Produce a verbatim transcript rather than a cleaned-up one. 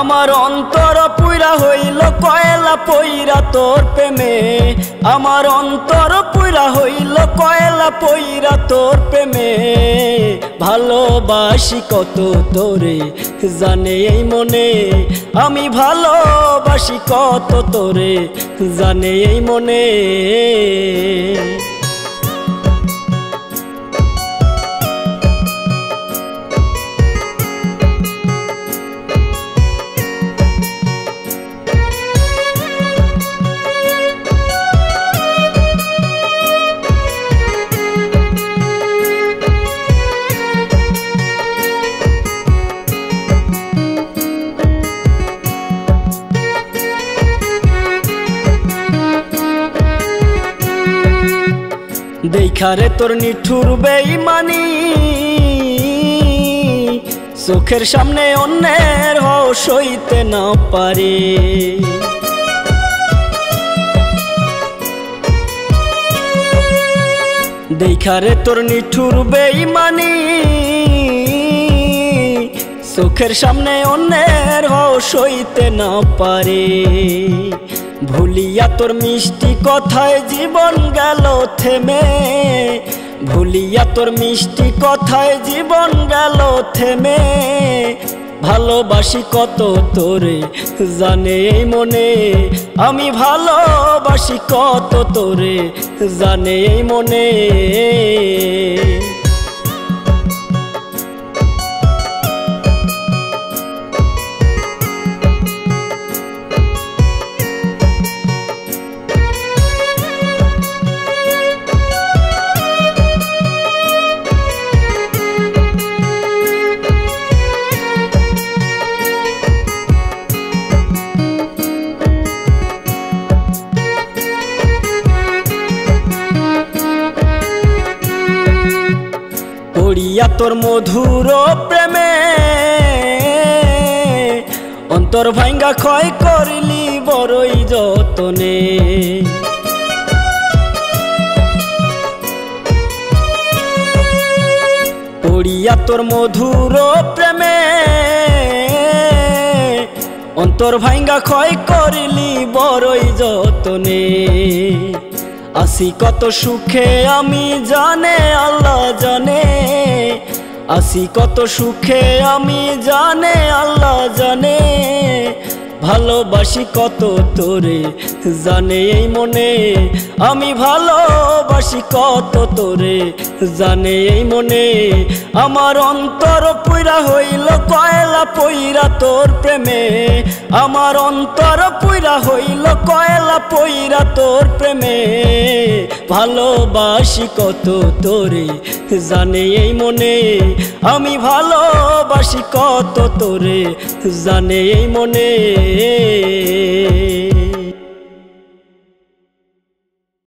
আমার অন্তর পুইরা হইল কয়লা পইরা তোর প্রেমে, আমার অন্তর পুইরা হইল কয়লা পইরা তোর প্রেমে। ভালোবাসি কত তোরে জানে এই মনে, আমি ভালোবাসি কত তোরে জানে এই মনে। দেখারে তোর নিঠুর বেঈমানি, চোখের সামনে অন্যের হও সইতে না পারে। দেখারে তোর নিঠুর বেঈমানি, চোখের সামনে অন্যের হও সইতে না পারে। ভুলিয়া তোর মিষ্টি কথায় জীবন গেল থেমে, ভুলিয়া তোর মিষ্টি কথায় জীবন গেল থেমে। ভালোবাসি কত তোরে জানে এই মনে, আমি ভালোবাসি কত তোরে জানে এই মনে। পড়িয়া তোর মধুর প্রেমে অন্তর ভাঙ্গা ক্ষয় করিলি বড়ই যতনে। পড়িয়া তোর মধুর প্রেমে অন্তর ভাঙ্গা ক্ষয় করিলি বড়ই যতনে। আসি কত সুখে আমি জানে আল্লাহ জানে, আসি কত সুখে আমি জানে আল্লাহ জানে। ভালোবাসি কত তোরে জানে এই মনে, আমি ভালোবাসি কত তোরে জানে এই মনে। আমার অন্তর পুইরা হইল কয়লা পইরা তোর প্রেমে, আমার অন্তর পুইরা হইল কয়লা পইরা তোর প্রেমে। ভালোবাসি কত তোরে জানে এই মনে, আমি ভালোবাসি কত তোরে জানে এই মনে।